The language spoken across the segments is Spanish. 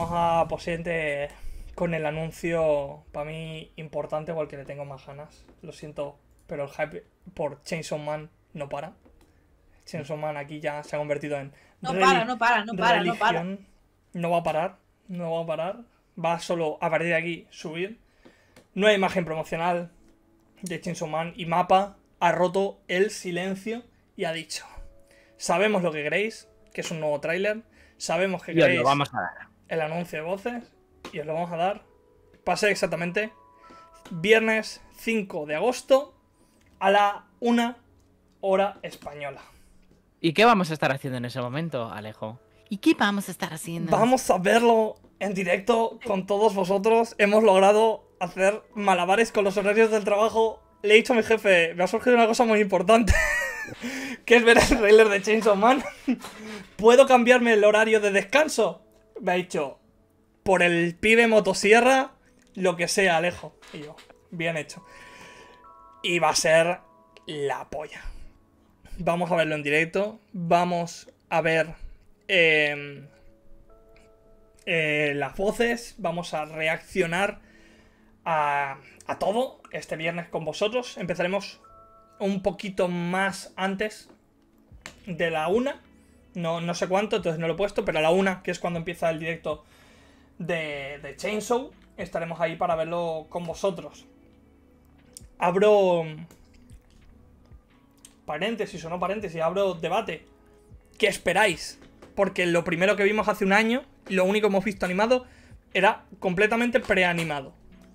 vamos a por siguiente con el anuncio, para mí, importante, o el que le tengo más ganas. Lo siento, pero el hype por Chainsaw Man no para. Chainsaw Man aquí ya se ha convertido en No para, no para, no para, no para. religión. No va a parar, no va a parar. Va solo a partir de aquí subir. Nueva imagen promocional de Chainsaw Man y Mappa ha roto el silencio y ha dicho: sabemos lo que queréis, que es un nuevo tráiler. Sabemos que Y os queréis lo vamos a dar. el anuncio de voces y os lo vamos a dar. Va a ser exactamente viernes 5 de agosto a la 1 hora española. ¿Y qué vamos a estar haciendo en ese momento, Alejo? ¿Y qué vamos a estar haciendo? Vamos a verlo en directo con todos vosotros. Hemos logrado hacer malabares con los horarios del trabajo. Le he dicho a mi jefe, me ha surgido una cosa muy importante, que es ver el trailer de Chainsaw Man. ¿Puedo cambiarme el horario de descanso? Me ha dicho, por el pibe motosierra, lo que sea, Alejo. Y yo, bien hecho. Y va a ser la polla. Vamos a verlo en directo. Vamos a ver las voces. Vamos a reaccionar a todo este viernes con vosotros. Empezaremos un poquito más antes de la 1. No sé cuánto, entonces no lo he puesto, pero a la 1, que es cuando empieza el directo de Chainsaw, estaremos ahí para verlo con vosotros. Abro paréntesis o no paréntesis, abro debate. ¿Qué esperáis? Porque lo primero que vimos hace un año, lo único que hemos visto animado, era completamente preanimado.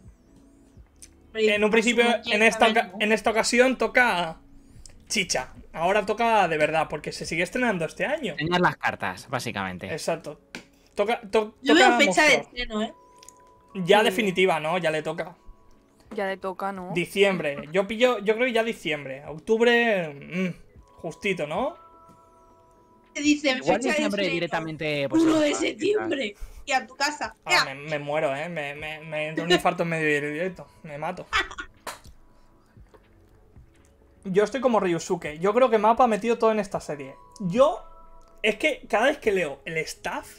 En un principio, en esta ocasión toca chicha. Ahora toca de verdad, porque se sigue estrenando este año. Enseñar las cartas, básicamente. Exacto. Yo toca veo fecha de mostrar. estreno, ¿eh? Ya Sí. definitiva, ¿no? Ya le toca. Ya le toca, ¿no? Diciembre. Yo creo que ya diciembre. Octubre, justito, ¿no? Te dicen Igual fecha de diciembre estreno, directamente. Pues, 1 de septiembre. Y a tu casa. Ah, ¡Ya! me muero, ¿eh? Me entra un infarto en medio del directo. Me mato. Yo estoy como Ryusuke. Yo creo que Mappa ha metido todo en esta serie. Es que cada vez que leo el staff,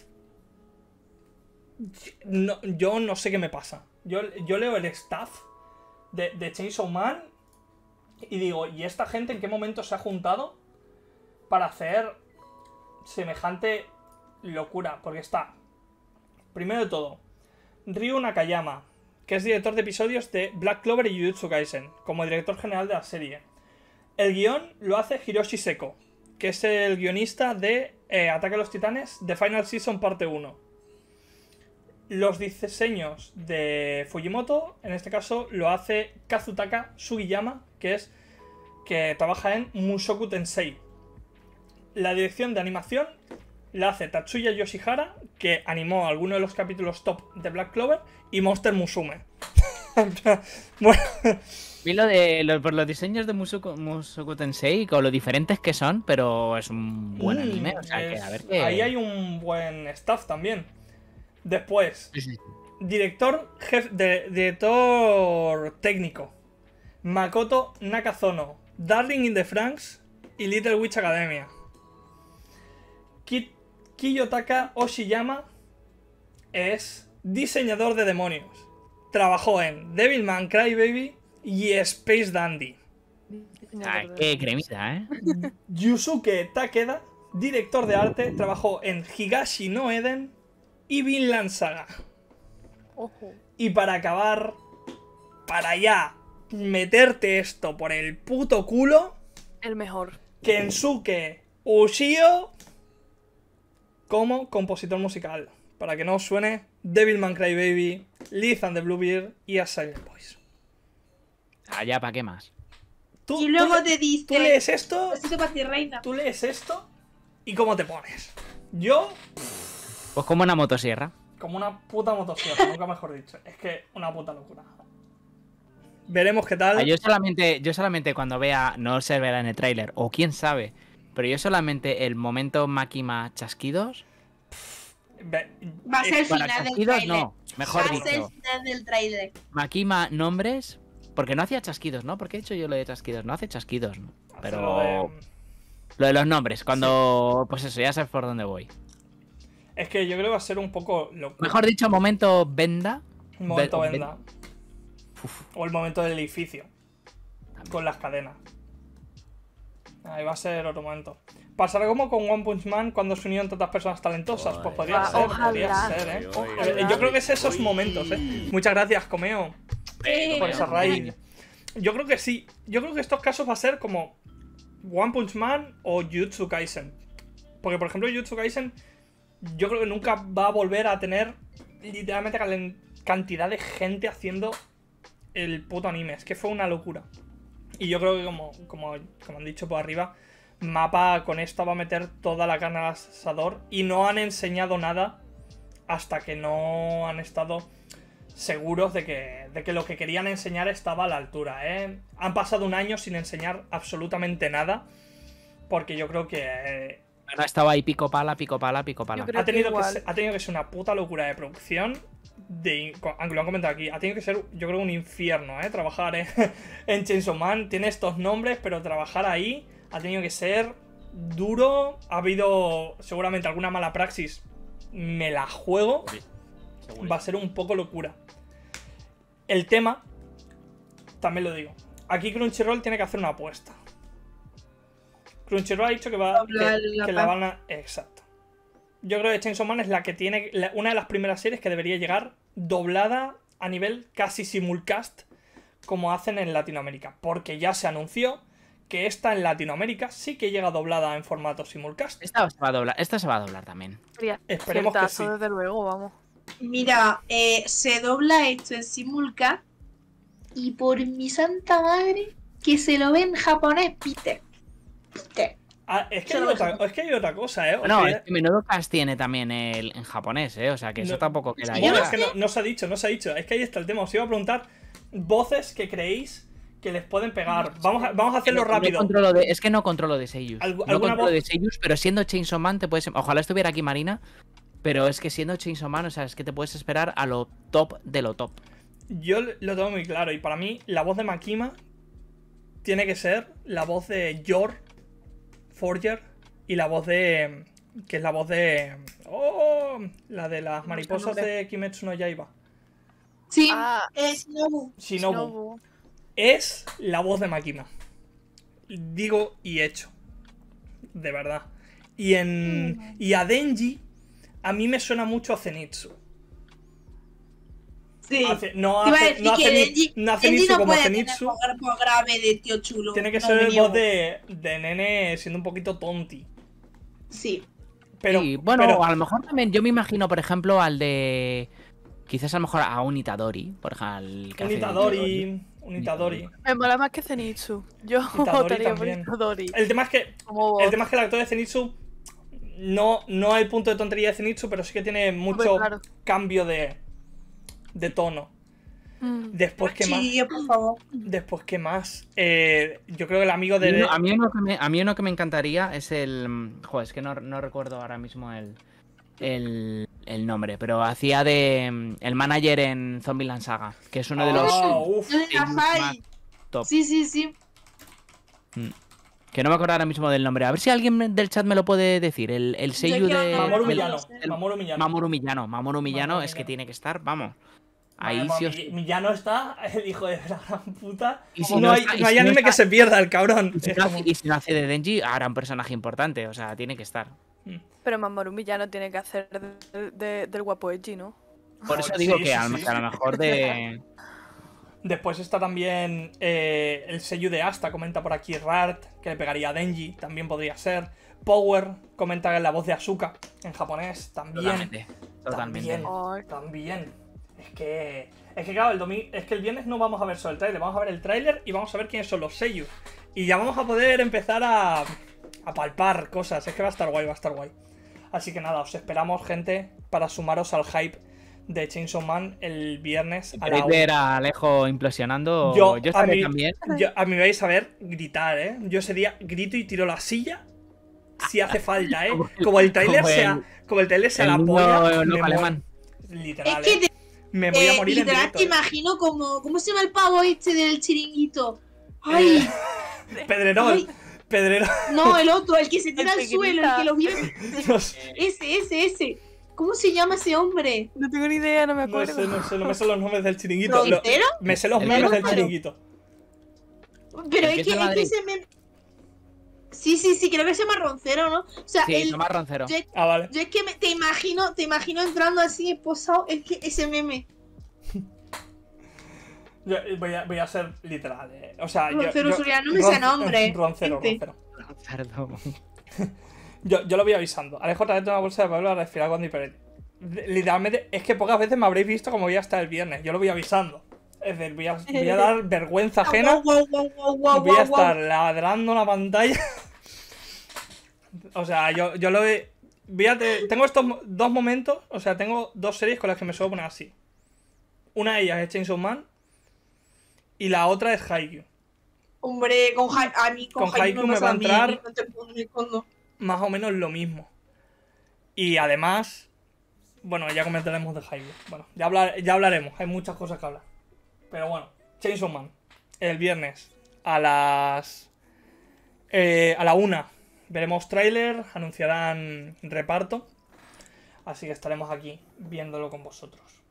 yo no sé qué me pasa. Yo leo el staff de Chainsaw Man y digo, ¿y esta gente en qué momento se ha juntado para hacer semejante locura? Porque está, primero de todo, Ryu Nakayama, que es director de episodios de Black Clover y Jujutsu Kaisen, como director general de la serie. El guión lo hace Hiroshi Seko, que es el guionista de Ataque a los Titanes, The Final Season parte 1. Los diseños de Fujimoto, en este caso, lo hace Kazutaka Sugiyama, que trabaja en Mushoku Tensei. La dirección de animación la hace Tatsuya Yoshihara, que animó algunos de los capítulos top de Black Clover, y Monster Musume. Bueno, Vi por los diseños de Mushoku Tensei, con lo diferentes que son, pero es un buen anime. O sea, que a ver qué. ahí hay un buen staff también. Después, Sí, sí. director técnico, Makoto Nakazono, Darling in the Franxx y Little Witch Academia. Kiyotaka Oshiyama es diseñador de demonios. Trabajó en Devilman Crybaby y Space Dandy. Ay, qué cremita, ¿eh? Yusuke Takeda, director de arte, trabajó en Higashi no Eden y Vinland Saga. Ojo. Y para acabar, para ya meterte esto por el puto culo, El mejor. Kensuke Ushio como compositor musical. Para que no os suene Devilman Crybaby, Liz and the Bluebeard y A Silent Voice. Allá, ¿para qué más? Y luego te dice... Tú lees esto, Besito para ti, reina. tú lees esto y cómo te pones. Yo, Pues como una motosierra. como una puta motosierra, nunca mejor dicho. Es que una puta locura. Veremos qué tal. Yo solamente cuando vea, no se verá en el tráiler, o quién sabe, pero yo solamente el momento Makima chasquidos. Va a ser el Para final del chasquidos tráiler. no, mejor Va a ser el dicho. final del tráiler. Makima nombres, porque no hacía chasquidos, ¿no? ¿Por qué he hecho yo lo de chasquidos? No hace chasquidos, ¿no? Pero Lo de- lo de los nombres, cuando pues eso, ya sabes por dónde voy. Es que yo creo que va a ser un poco loco. Mejor dicho, momento venda. Un momento venda. O el momento del edificio. Con las cadenas. Ahí va a ser otro momento. Pasará como con One Punch Man cuando se unieron tantas personas talentosas. Pues podría ser, Yo creo que es esos momentos, Muchas gracias, Comeo, por esa raid. Yo creo que sí. Yo creo que estos casos va a ser como One Punch Man o Jujutsu Kaisen. Porque, por ejemplo, Jujutsu Kaisen yo creo que nunca va a volver a tener literalmente cantidad de gente haciendo el puto anime. Es que fue una locura. Y yo creo que como han dicho por arriba, Mappa con esta va a meter toda la carne al asador. Y no han enseñado nada hasta que no han estado seguros de que lo que querían enseñar estaba a la altura, Han pasado un año sin enseñar absolutamente nada. Porque yo creo que... No estaba ahí pico pala. Ha tenido que ser una puta locura de producción. Aunque lo han comentado aquí, ha tenido que ser, yo creo, un infierno, trabajar en Chainsaw Man. Tiene estos nombres, pero trabajar ahí ha tenido que ser duro. Ha habido seguramente alguna mala praxis. Me la juego. Va a ser un poco locura. El tema, también lo digo, aquí Crunchyroll tiene que hacer una apuesta. Crunchyroll ha dicho que la van a... Exacto. Yo creo que Chainsaw Man es la que tiene una de las primeras series que debería llegar doblada a nivel casi simulcast, como hacen en Latinoamérica. Porque ya se anunció que esta en Latinoamérica sí que llega doblada en formato simulcast. Esta se va a doblar también. Esperemos que sí. Desde luego, vamos. Mira, se dobla esto en simulcast y por mi santa madre que se lo ve en japonés, Peter. Es que hay otra cosa, No, es que menudo cast tiene también en japonés, O sea, que eso tampoco queda ahí. Es que no se ha dicho. Es que ahí está el tema. Os iba a preguntar voces que creéis que les pueden pegar. Vamos a hacerlo rápido. Es que no controlo de seiyus. No controlo de seiyus, pero siendo Chainsaw Man te puedes... Ojalá estuviera aquí Marina, pero es que siendo Chainsaw Man, o sea, es que te puedes esperar a lo top de lo top. Yo lo tengo muy claro, y para mí la voz de Makima tiene que ser la voz de Yor Forger y la voz de... que es la voz de... la de las mariposas de Kimetsu no Yaiba. Sí, es Shinobu. Es la voz de Makima. Digo y hecho. De verdad. Y a Denji, a mí me suena mucho a Zenitsu. Sí. No hace Zenitsu como Zenitsu. Tener grave de tío chulo. Tiene que ser el voz de nene siendo un poquito tonti. Sí. Pero, sí, bueno, a lo mejor también yo me imagino, por ejemplo, al de... Quizás a lo mejor a un Itadori, por ejemplo. Un Itadori. Me mola más que Zenitsu. Yo votaría por Itadori. El tema es que el actor de Zenitsu no hay el punto de tontería de Zenitsu, pero sí que tiene mucho cambio de tono. Después, ¿qué más? Por favor. Después, ¿qué más? Yo creo que el amigo de... A mí uno que me encantaría es el... Joder, es que no recuerdo ahora mismo el nombre, pero hacía de el manager en Zombieland Saga, que es uno de los más top. Sí. Que no me acuerdo ahora mismo del nombre. A ver si alguien del chat me lo puede decir. El seiyuu de... Mamoru Millano es que tiene que estar, vamos. Ahí sí Millano está, el hijo de la gran puta. Y si no hay anime que se pierda, el cabrón. Y si no hace de Denji, hará un personaje importante. O sea, tiene que estar. Pero Mamoru Millano tiene que hacer del guapo Edgy, ¿no? Por eso digo que a lo mejor de... Después está también el seiyuu de Asta, comenta por aquí Rart, que le pegaría a Denji, también podría ser. Power comenta la voz de Asuka en japonés, también. Totalmente. También. Es que claro, el viernes no vamos a ver solo el tráiler, vamos a ver el tráiler y vamos a ver quiénes son los seiyuu. Y ya vamos a poder empezar a palpar cosas, es que va a estar guay. Así que nada, os esperamos, gente, para sumaros al hype de Chainsaw Man el viernes a la 1. ver a Alejo implosionando. Yo estaré también. A mí me vais a ver gritar, Yo ese día grito y tiro la silla si hace falta, Como el trailer sea la polla. Literal, es que me voy a morir en directo. Te imagino cómo se llama el pavo este del chiringuito. ¡Ay! Pedrerol. No, el otro, el que se tira al suelo, el que lo viene. Ese. ¿Cómo se llama ese hombre? No tengo ni idea, no me No acuerdo. sé, no me sé los nombres del chiringuito. ¿Roncero? Me sé los El memes del Roncero. chiringuito. Pero El es que es de que Madrid. ese meme... Sí, creo que se llama Roncero, ¿no? O sea, Sí, Tomás Roncero. yo, Ah, vale. yo es que te imagino entrando así esposado, es que ese meme. Yo voy a ser literal. O sea, Roncero Soriano, no me sé nombre. Roncero. Perdón. Yo lo voy avisando. Alejo, traete una bolsa de Pablo a respirar cuando hiperete. Literalmente, es que pocas veces me habréis visto como voy a estar el viernes. Yo lo voy avisando. Es decir, voy a dar vergüenza ajena. Voy a estar ladrando la pantalla. O sea, yo lo he... Tengo estos dos momentos. O sea, tengo dos series con las que me suelo poner así. Una de ellas es Chainsaw Man. Y la otra es Haikyuu. Hombre, a mí con Haikyuu me va a pasa mí, entrar- no te puedo, me escondo. Más o menos lo mismo. Y además... Bueno, ya comentaremos de Haikyuu. Bueno, ya hablaremos. Hay muchas cosas que hablar. Pero bueno, Chainsaw Man. El viernes a las... a la 1 veremos tráiler, anunciarán reparto. Así que estaremos aquí viéndolo con vosotros.